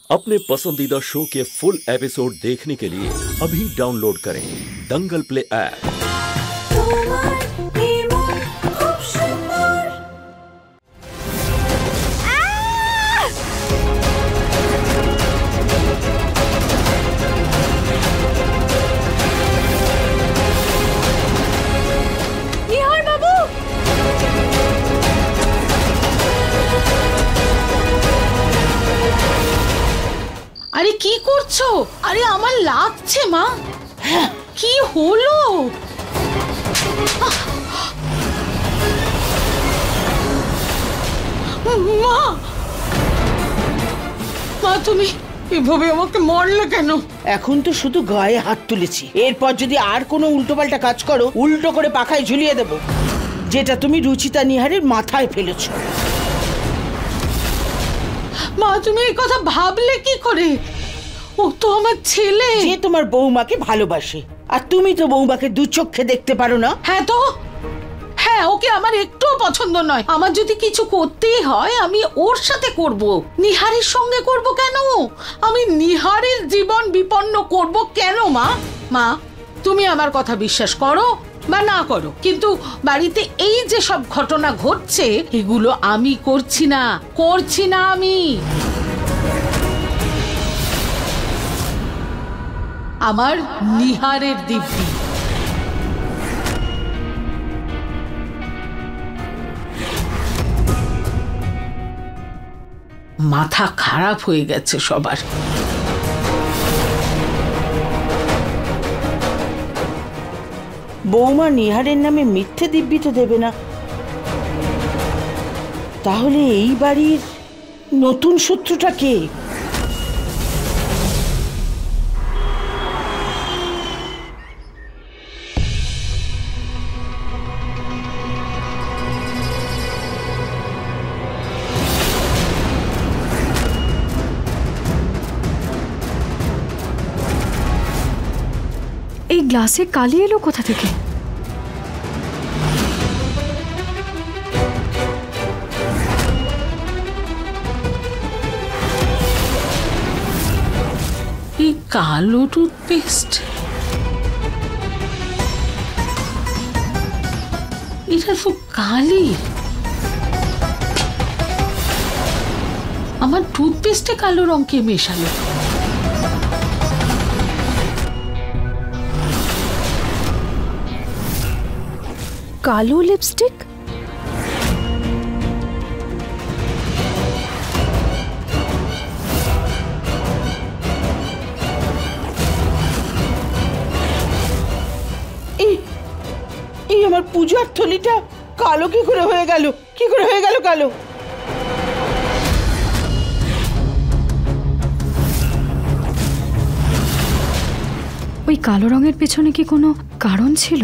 अपने पसंदीदा शो के फुल एपिसोड देखने के लिए अभी डाउनलोड करें दंगल प्ले ऐप। আরে কি করছো? আরে আমার লাগছে মা। কি হলো? মা মা তুমি এভাবে আমাকে মারলে কেন? এখন তো শুধু গায়ে হাত তুলেছি, এরপর যদি আর কোনো উল্টোপাল্টা কাজ করো উল্টো করে পাখায় ঝুলিয়ে দেব, যেটা তুমি রুচিতা নিহারের মাথায় ফেলেছো। মা তুমি এই কথা ভাবলে কি করে? ও তো আমার ছেলে। যে তোমার বৌমাকে ভালোবাসে, আর তুমি তো বৌমাকে দু চোখে দেখতে পারো না। হ্যাঁ তো হ্যাঁ, ওকে আমার একটুও পছন্দ নয়। আমার যদি কিছু করতেই হয় আমি ওর সাথে করব, নিহারের সঙ্গে করব কেন? আমি নিহারের জীবন বিপন্ন করব কেন? মা মা তুমি আমার কথা বিশ্বাস করো বা না করো, কিন্তু বাড়িতে এই যে সব ঘটনা ঘটছে এগুলো আমি করছি না আমি। আমার নিহারের দিব্যি। মাথা খারাপ হয়ে গেছে সবার। বৌমা নিহারের নামে মিথ্যে দিব্যি তো দেবে না, তাহলে এই বাড়ির নতুন শত্রুটা কে? এই গ্লাসে কালি এলো কোথা থেকে? এই কালো টুথপেস্ট, এটা তো কালি। আমার টুথপেস্টে কালো রং কে মেশালো? কালো লিপস্টিক? এই আমার পূজার থলিটা কালো কি করে হয়ে গেল? কি করে হয়ে গেল কালো? ওই কালো রঙের পেছনে কি কোনো কারণ ছিল?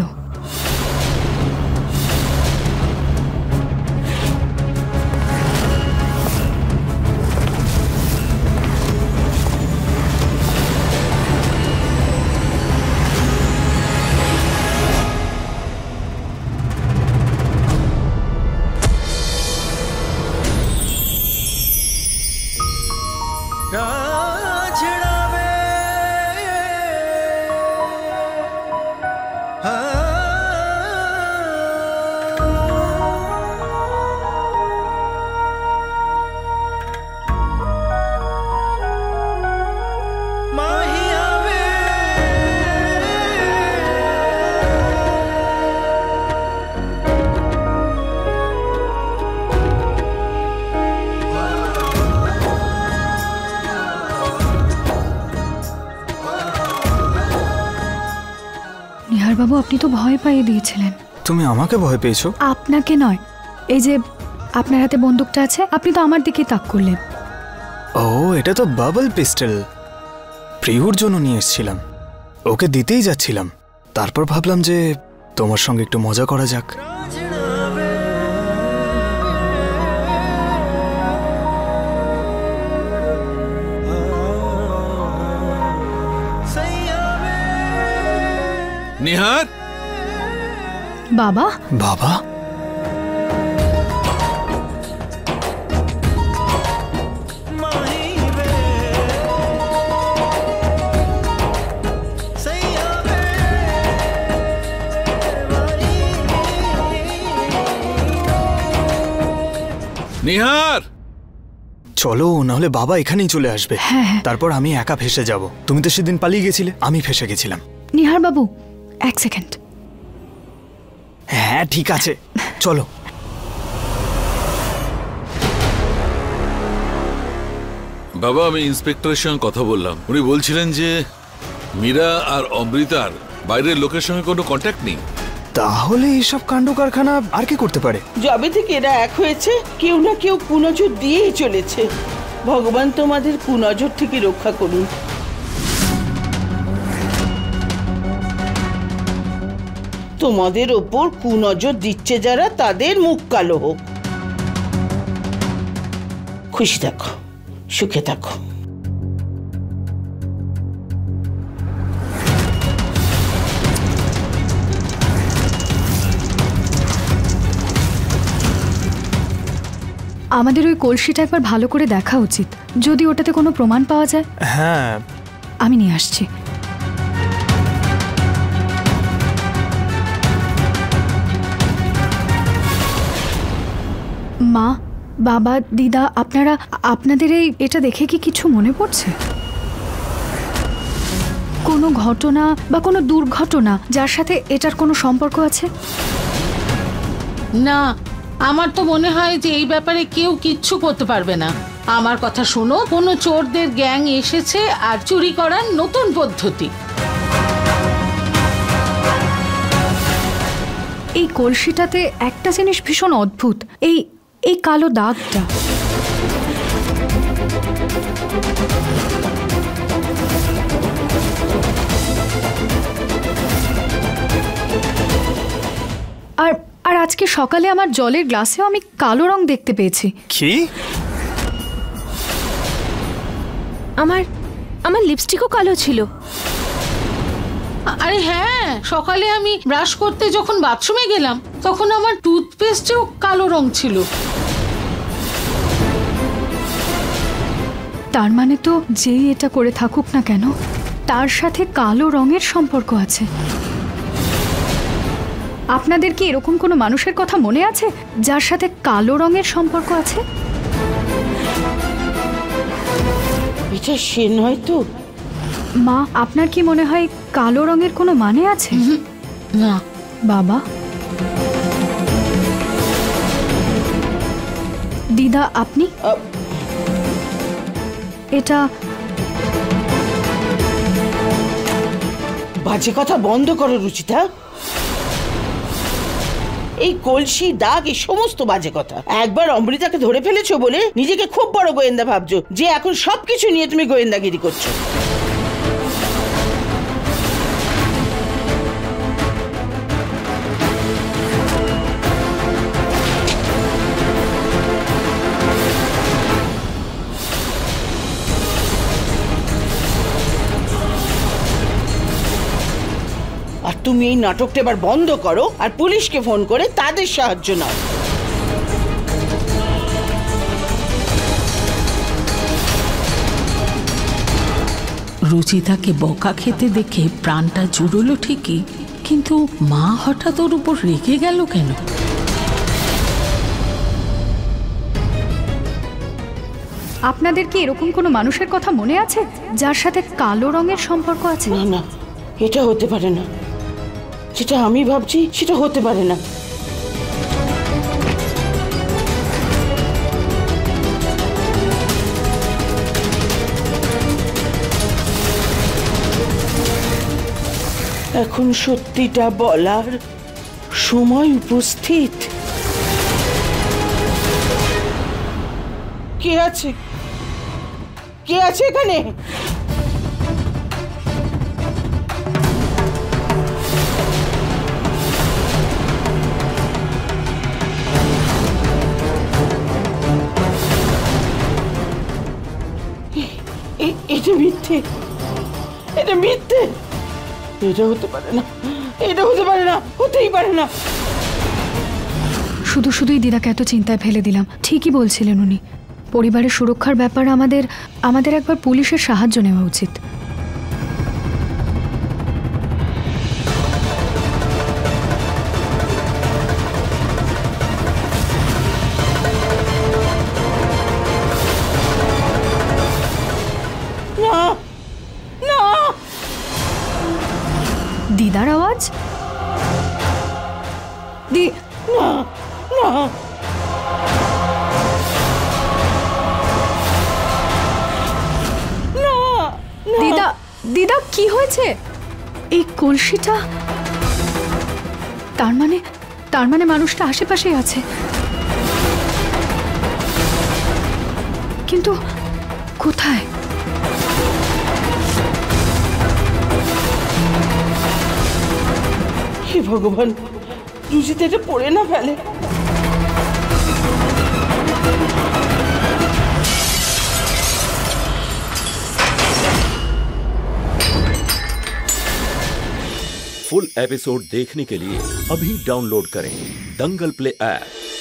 বাবু আপনি তো ভয় পাইয়ে দিয়েছিলেন। তুমি আমাকে ভয় পেয়েছো? আপনাকে নয়, এই যে আপনার হাতে বন্দুকটা আছে, আপনি তো আমার দিকে তাক করলেন। ও এটা তো বাবল পিস্টল, প্রিয়র জন্য নিয়ে এসেছিলাম, ওকে দিতেই যাচ্ছিলাম, তারপর ভাবলাম যে তোমার সঙ্গে একটু মজা করা যাক। निहार बाबा बाबा নিহার, চলো, নাহলে বাবা এখানেই চলে আসবে। হ্যাঁ, হ্যাঁ। তারপর আমি একা ফেসে যাব। তুমি তো সেদিন পালিয়ে গেছিলে, আমি ফেসে গেছিলাম। নিহার বাবু, এক সেকেন্ড। হ্যাঁ ঠিক আছে, চলো। বাবা আমি ইন্সপেক্টরের সঙ্গে কথা বললাম। উনি বলছিলেন যে মীরা আর অমৃতার বাইরের লোকের সঙ্গে কোনো কন্ট্যাক্ট নেই। তাহলে এইসব কাণ্ড কারখানা আর কি করতে পারে? যবে থেকে এরা এক হয়েছে কেউ না কেউ কুনজর দিয়েই চলেছে। ভগবান তোমাদের কুনজর থেকে রক্ষা করুন। তোমাদের ওপর কুনজর দিচ্ছে যারা, তাদের মুখ কালো হোক। খুশি থাকো, সুখে থাকো। আমাদের ওই কলসিটা একবার ভালো করে দেখা উচিত, যদি ওটাতে কোনো প্রমাণ পাওয়া যায়। হ্যাঁ, আমি নিয়ে আসছি। মা, বাবা, দিদা, আপনাদের এটা দেখে কি কিছু মনে পড়ছে? কোনো ঘটনা বা কোনো দুর্ঘটনা যার সাথে এটার কোনো সম্পর্ক আছে? না, আমার তো মনে হয় যে এই ব্যাপারে কেউ কিচ্ছু করতে পারবে না। আমার কথা শোনো, কোনো চোরদের গ্যাং এসেছে আর চুরি করার নতুন পদ্ধতি। এই কলসিটাতে একটা জিনিস ভীষণ অদ্ভুত, এই কালো দাগটা। আর আজকে সকালে আমার জলের গ্লাসেও আমি কালো রং দেখতে পেয়েছি। কি? আমার লিপস্টিকও কালো ছিল। আরে হ্যাঁ, সকালে আমি ব্রাশ করতে যখন বাথরুমে গেলাম তখন আমার টুথপেস্টেও কালো রং ছিল। তার মানে তো যেই এটা করে থাকুক না কেন, তার সাথে কালো রঙের সম্পর্ক আছে। আপনাদের কি এরকম কোনো মানুষের কথা মনে আছে যার সাথে কালো রঙের সম্পর্ক আছে? এটা সে নয় তো? মা, আপনার কি মনে হয় কালো রঙের কোনো মানে আছে? না। বাবা, দিদা, আপনি এটা বাজে কথা বন্ধ করো রুচিতা। এই কলসি, দাগ, এই সমস্ত বাজে কথা। একবার অমৃতাকে ধরে ফেলেছো বলে নিজেকে খুব বড় গোয়েন্দা ভাবছো, যে এখন সবকিছু নিয়ে তুমি গোয়েন্দাগিরি করছো। আর তুমি এই নাটকটা এবার বন্ধ করো আর পুলিশকে ফোন করে তাদের সাহায্য নাও। রুচিতাকে বকা খেতে দেখে প্রাণটা জুড়লো ঠিকই, কিন্তু মা হঠাৎ ওর উপর রেগে গেল কেন? আপনাদের কি এরকম কোনো মানুষের কথা মনে আছে যার সাথে কালো রঙের সম্পর্ক আছে? না না, এটা হতে পারে না। যেটা আমি ভাবছি সেটা হতে পারে না। এখন সত্যিটা বলার সময় উপস্থিত। কে আছে? কে আছে এখানে? এটা মিথ্যে, এটা মিথ্যে। এটা হতে পারে না, এটা হতে পারে না, হতেই পারে না। শুধুই দিদাকে এত চিন্তায় ফেলে দিলাম। ঠিকই বলছিলেন উনি। পরিবারের সুরক্ষার ব্যাপারে আমাদের একবার পুলিশের সাহায্য নেওয়া উচিত। দিদা কি হয়েছে? এই কলসিটা, তার মানে মানুষটা আশেপাশেই আছে, কিন্তু কোথায়? হে ভগবান, রুচিতা এটা পড়ে না ফেলে। फुल एपिसोड देखने के लिए अभी डाउनलोड करें दंगल प्ले ऐप।